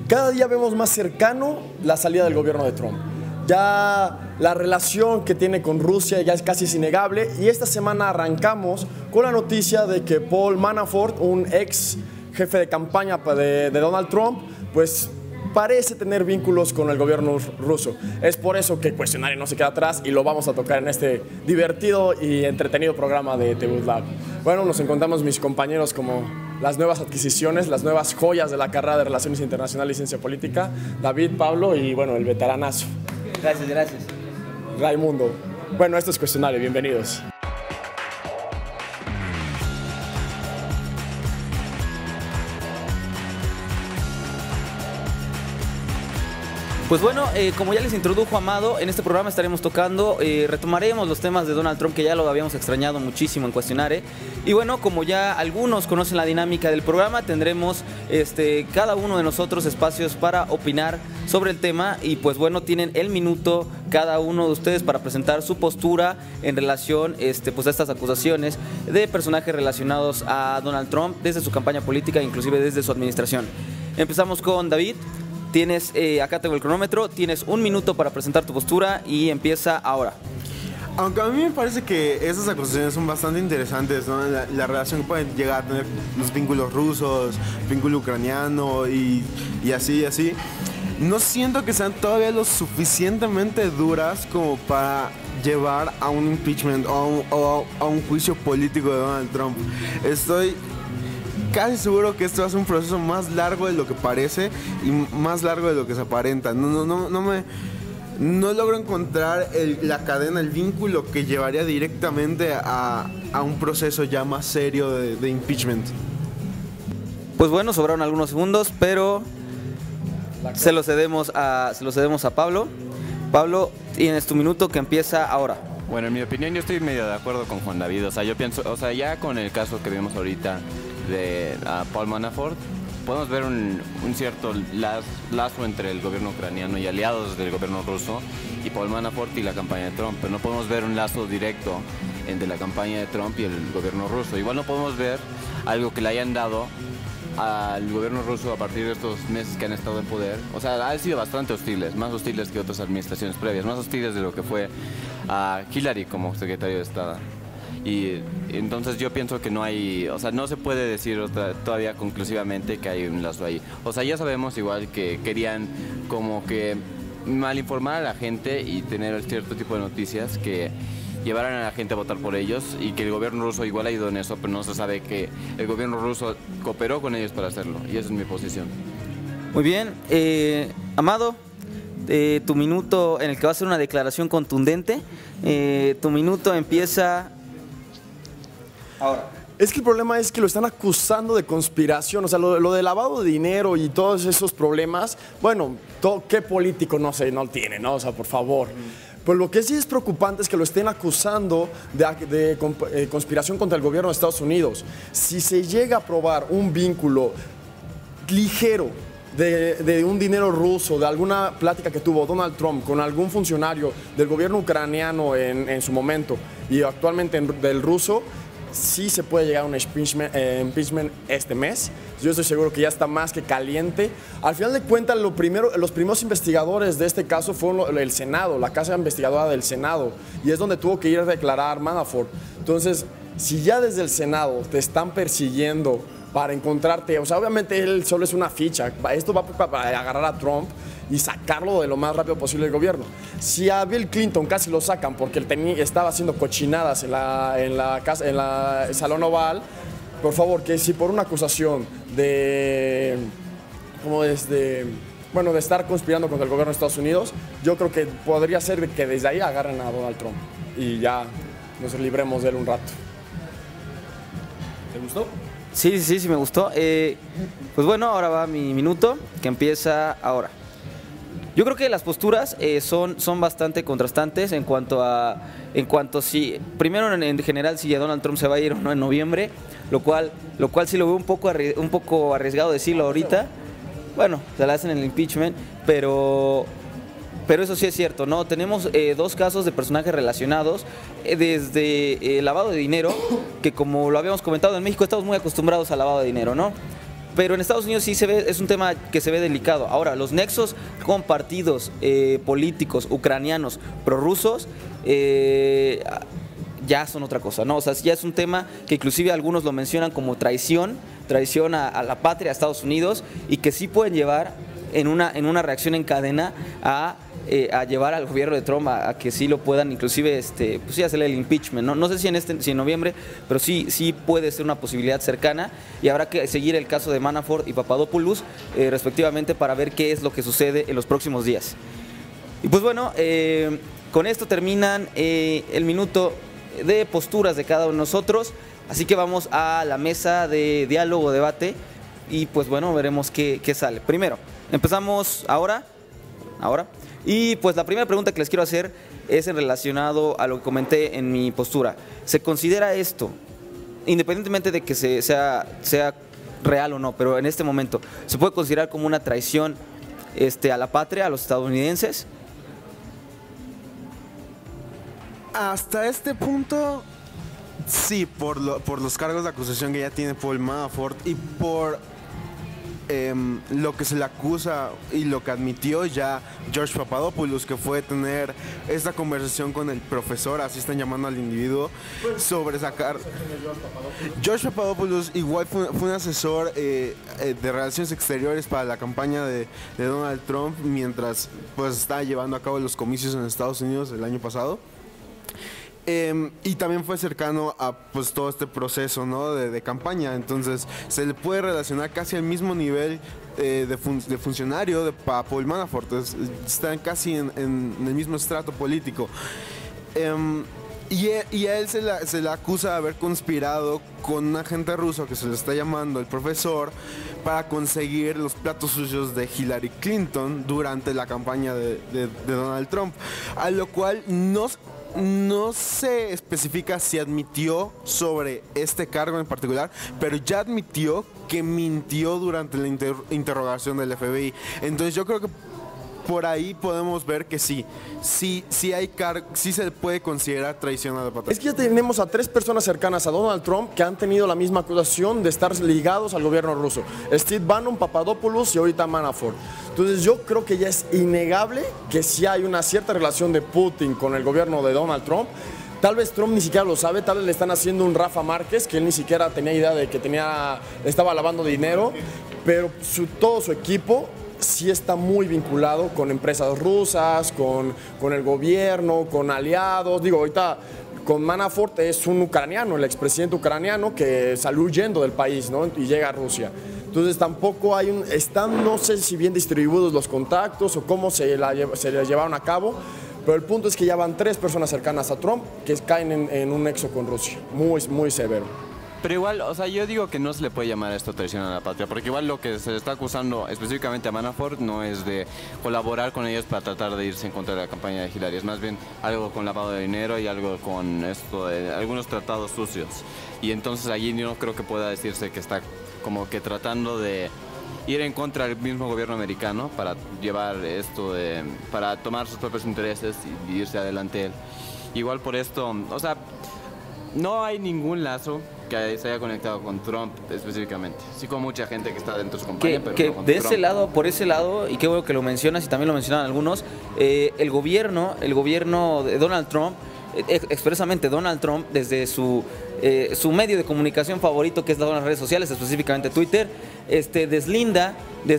cada día vemos más cercano la salida del gobierno de Trump. Ya la relación que tiene con Rusia ya es casi innegable y esta semana arrancamos con la noticia de que Paul Manafort, un ex jefe de campaña de Donald Trump, pues parece tener vínculos con el gobierno ruso. Es por eso que Cuestionario no se queda atrás y lo vamos a tocar en este divertido y entretenido programa de The Good Lab. Bueno, nos encontramos mis compañeros como las nuevas adquisiciones, las nuevas joyas de la carrera de Relaciones Internacionales y Ciencia Política, David, Pablo y bueno, el veteranazo. Gracias, gracias. Raimundo. Bueno, esto es Cuestionario, bienvenidos. Pues bueno, como ya les introdujo Amado, en este programa estaremos tocando, retomaremos los temas de Donald Trump que ya lo habíamos extrañado muchísimo en Cuestionario. Y bueno, como ya algunos conocen la dinámica del programa, tendremos cada uno de nosotros espacios para opinar sobre el tema y pues bueno, tienen el minuto cada uno de ustedes para presentar su postura en relación pues a estas acusaciones de personajes relacionados a Donald Trump desde su campaña política, inclusive desde su administración. Empezamos con David. Tienes, acá tengo el cronómetro, tienes un minuto para presentar tu postura y empieza ahora. Aunque a mí me parece que esas acusaciones son bastante interesantes, ¿no? La relación que pueden llegar a tener los vínculos rusos, vínculo ucraniano y así. No siento que sean todavía lo suficientemente duras como para llevar a un impeachment o a un juicio político de Donald Trump. Estoy casi seguro que esto va a ser un proceso más largo de lo que parece y más largo de lo que se aparenta. No logro encontrar la cadena, el vínculo que llevaría directamente a un proceso ya más serio de impeachment. Pues bueno, sobraron algunos segundos, pero se lo cedemos a Pablo. Pablo, tienes tu minuto que empieza ahora. Bueno, en mi opinión yo estoy medio de acuerdo con Juan David. O sea, yo pienso, ya con el caso que vimos ahorita de Paul Manafort, podemos ver un cierto lazo entre el gobierno ucraniano y aliados del gobierno ruso y Paul Manafort y la campaña de Trump, pero no podemos ver un lazo directo entre la campaña de Trump y el gobierno ruso. Igual no podemos ver algo que le hayan dado al gobierno ruso a partir de estos meses que han estado en poder. O sea, han sido bastante hostiles, más hostiles que otras administraciones previas, más hostiles de lo que fue a Hillary como secretario de Estado. Y entonces yo pienso que no hay, o sea, no se puede decir todavía conclusivamente que hay un lazo ahí. O sea, ya sabemos igual que querían como que malinformar a la gente y tener cierto tipo de noticias que llevaran a la gente a votar por ellos y que el gobierno ruso igual ha ido en eso, pero no se sabe que el gobierno ruso cooperó con ellos para hacerlo y esa es mi posición. Muy bien, Amado, tu minuto en el que va a ser una declaración contundente, tu minuto empieza ahora. Es que el problema es que lo están acusando de conspiración, o sea, lo de lavado de dinero y todos esos problemas, bueno, ¿qué político no tiene, no? O sea, por favor. Pero lo que sí es preocupante es que lo estén acusando de conspiración contra el gobierno de Estados Unidos. Si se llega a probar un vínculo ligero de un dinero ruso, de alguna plática que tuvo Donald Trump con algún funcionario del gobierno ucraniano en su momento y actualmente del ruso, sí se puede llegar a un impeachment este mes. Yo estoy seguro que ya está más que caliente. Al final de cuentas, los primeros investigadores de este caso fueron el Senado, la casa investigadora del Senado, y es donde tuvo que ir a declarar Manafort. Entonces, si ya desde el Senado te están persiguiendo para encontrarte, o sea, obviamente él solo es una ficha, esto va para agarrar a Trump y sacarlo de lo más rápido posible del gobierno. Si a Bill Clinton casi lo sacan porque él estaba haciendo cochinadas en la Salón Oval, por favor, que si por una acusación de estar conspirando contra el gobierno de Estados Unidos, yo creo que podría ser que desde ahí agarren a Donald Trump y ya nos libremos de él un rato. ¿Te gustó? Sí, me gustó. Pues bueno, ahora va mi minuto, que empieza ahora. Yo creo que las posturas son bastante contrastantes en cuanto si, primero en general, si Donald Trump se va a ir o no en noviembre, lo cual sí lo veo un poco arriesgado decirlo ahorita. Bueno, se la hacen en el impeachment, pero eso sí es cierto, ¿no? Tenemos dos casos de personajes relacionados, desde lavado de dinero, que como lo habíamos comentado en México estamos muy acostumbrados al lavado de dinero, ¿no? pero en Estados Unidos sí se ve, es un tema que se ve delicado. Ahora, los nexos con partidos políticos ucranianos prorrusos ya son otra cosa, ¿no? O sea, ya es un tema que inclusive algunos lo mencionan como traición a la patria, a Estados Unidos, y que sí pueden llevar en una reacción en cadena a llevar al gobierno de Trump a que sí lo puedan, inclusive, pues sí, hacerle el impeachment, ¿no? No sé si en noviembre, pero sí puede ser una posibilidad cercana, y habrá que seguir el caso de Manafort y Papadopoulos, respectivamente, para ver qué es lo que sucede en los próximos días. Y pues bueno, con esto terminan el minuto de posturas de cada uno de nosotros, así que vamos a la mesa de diálogo, debate, y pues bueno, veremos qué sale. Primero, empezamos ahora. Y pues la primera pregunta que les quiero hacer es en relacionado a lo que comenté en mi postura. ¿Se considera esto, independientemente de que sea real o no, pero en este momento, se puede considerar como una traición a la patria, a los estadounidenses? Hasta este punto, sí, por los cargos de acusación que ya tiene Paul Manafort y por lo que se le acusa y lo que admitió ya George Papadopoulos, que fue tener esta conversación con el profesor, así están llamando al individuo, sobre sacar... George Papadopoulos igual fue un asesor de relaciones exteriores para la campaña de Donald Trump mientras pues estaba llevando a cabo los comicios en Estados Unidos el año pasado. Y también fue cercano a pues todo este proceso, ¿no? de campaña, entonces se le puede relacionar casi al mismo nivel de funcionario de Paul Manafort, están casi en el mismo estrato político. Y a él se le acusa de haber conspirado con un agente ruso que se le está llamando el profesor para conseguir los platos sucios de Hillary Clinton durante la campaña de Donald Trump, a lo cual no se especifica si admitió sobre este cargo en particular, pero ya admitió que mintió durante la interrogación del FBI. Entonces yo creo que por ahí podemos ver que sí se le puede considerar traición a la patria. Es que ya tenemos a 3 personas cercanas a Donald Trump que han tenido la misma acusación de estar ligados al gobierno ruso. Steve Bannon, Papadopoulos y ahorita Manafort. Entonces yo creo que ya es innegable que sí hay una cierta relación de Putin con el gobierno de Donald Trump. Tal vez Trump ni siquiera lo sabe, tal vez le están haciendo un Rafa Márquez, que él ni siquiera tenía idea de que estaba lavando dinero, pero todo su equipo sí está muy vinculado con empresas rusas, con el gobierno, con aliados. Digo, ahorita con Manafort es un ucraniano, el expresidente ucraniano que salió huyendo del país, ¿no? Y llega a Rusia. Entonces tampoco no sé si bien distribuidos los contactos o cómo se llevaron a cabo, pero el punto es que ya van 3 personas cercanas a Trump que caen en un nexo con Rusia, muy, muy severo. Pero igual, o sea, yo digo que no se le puede llamar esto traición a la patria, porque igual lo que se le está acusando específicamente a Manafort no es de colaborar con ellos para tratar de irse en contra de la campaña de Hillary, es más bien algo con lavado de dinero y algo con esto de algunos tratados sucios. Y entonces allí no creo que pueda decirse que está como que tratando de ir en contra del mismo gobierno americano para llevar esto para tomar sus propios intereses y irse adelante él. Igual por esto, o sea, no hay ningún lazo que se haya conectado con Trump específicamente. Sí, con mucha gente que está dentro de su campaña, pero no con de Trump. ese lado, por ese lado, y qué bueno que lo mencionas y también lo mencionan algunos, el gobierno de Donald Trump, expresamente Donald Trump, desde su medio de comunicación favorito, que es las redes sociales, específicamente Twitter, se deslinda,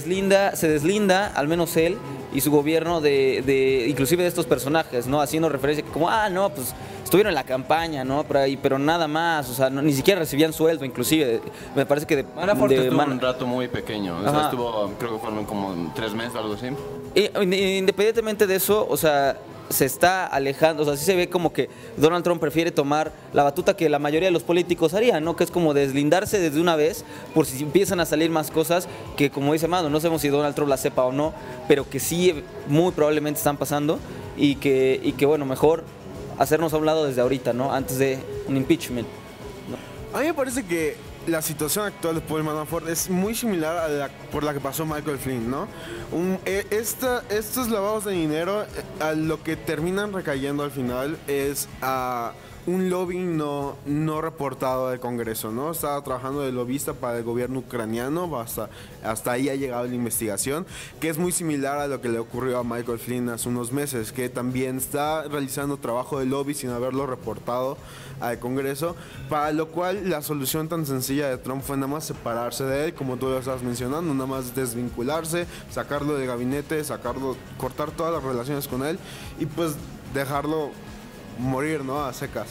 al menos él y su gobierno inclusive de estos personajes, ¿no? Haciendo referencia como, no, pues estuvieron en la campaña, ¿no? Pero nada más, o sea, ni siquiera recibían sueldo, inclusive, me parece que Manafort estuvo un rato muy pequeño, o sea, estuvo, creo que fueron como 3 meses o algo así. Independientemente de eso, o sea, se está alejando, o sea, sí se ve como que Donald Trump prefiere tomar la batuta que la mayoría de los políticos harían, ¿no? Que es como deslindarse desde una vez por si empiezan a salir más cosas que, como dice Mano, no sabemos si Donald Trump la sepa o no, pero que sí muy probablemente están pasando y que bueno, mejor hacernos a un lado desde ahorita, ¿no? Antes de un impeachment, ¿no? A mí me parece que la situación actual de Paul Manafort es muy similar a por la que pasó Michael Flynn, ¿no? Estos lavados de dinero a lo que terminan recayendo al final es a un lobbying no reportado del Congreso, ¿no? Estaba trabajando de lobista para el gobierno ucraniano, hasta ahí ha llegado la investigación, que es muy similar a lo que le ocurrió a Michael Flynn hace unos meses, que también está realizando trabajo de lobby sin haberlo reportado al Congreso, para lo cual la solución tan sencilla de Trump fue nada más separarse de él, como tú lo estabas mencionando, nada más desvincularse, sacarlo del gabinete, cortar todas las relaciones con él y pues dejarlo morir, ¿no? A secas.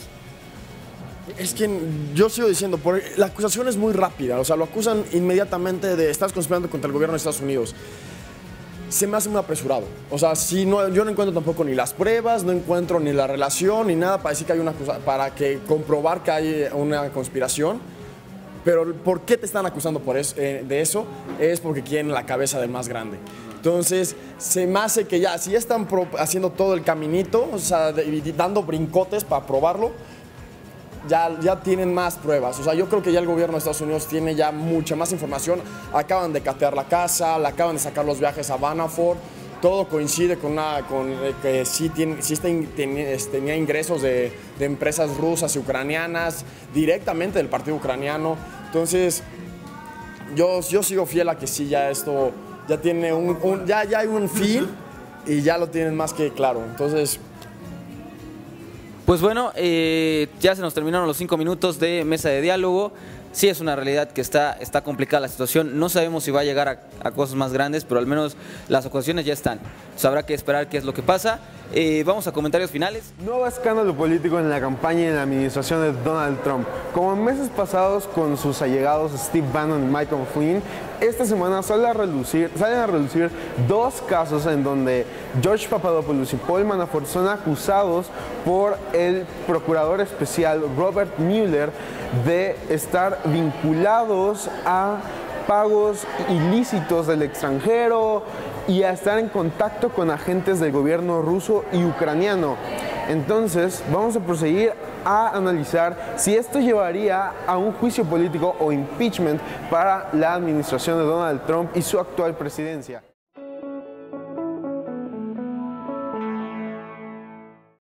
Es que yo sigo diciendo, la acusación es muy rápida, o sea, lo acusan inmediatamente de estás conspirando contra el gobierno de Estados Unidos. Se me hace muy apresurado, o sea, yo no encuentro tampoco ni las pruebas, no encuentro ni la relación, ni nada para decir que hay para comprobar que hay una conspiración. Pero ¿por qué te están acusando de eso? Es porque quieren la cabeza del más grande. Entonces, se me hace que si ya están haciendo todo el caminito, o sea, dando brincotes para probarlo, ya tienen más pruebas. O sea, yo creo que ya el gobierno de Estados Unidos tiene ya mucha más información. Acaban de catear la casa, le acaban de sacar los viajes a Manafort. Todo coincide con que sí tenía ingresos de empresas rusas y ucranianas directamente del partido ucraniano. Entonces, yo sigo fiel a que sí, ya esto ya tiene ya hay un fin y ya lo tienen más que claro. Entonces, pues bueno, ya se nos terminaron los 5 minutos de mesa de diálogo. Sí es una realidad que está complicada la situación. No sabemos si va a llegar a cosas más grandes, pero al menos las acusaciones ya están. Entonces habrá que esperar qué es lo que pasa. Vamos a comentarios finales. Nuevo escándalo político en la campaña y en la administración de Donald Trump. Como en meses pasados con sus allegados Steve Bannon y Michael Flynn, esta semana salen a relucir 2 casos en donde George Papadopoulos y Paul Manafort son acusados por el procurador especial Robert Mueller de estar vinculados a pagos ilícitos del extranjero y a estar en contacto con agentes del gobierno ruso y ucraniano. Entonces, vamos a proseguir a analizar si esto llevaría a un juicio político o impeachment para la administración de Donald Trump y su actual presidencia.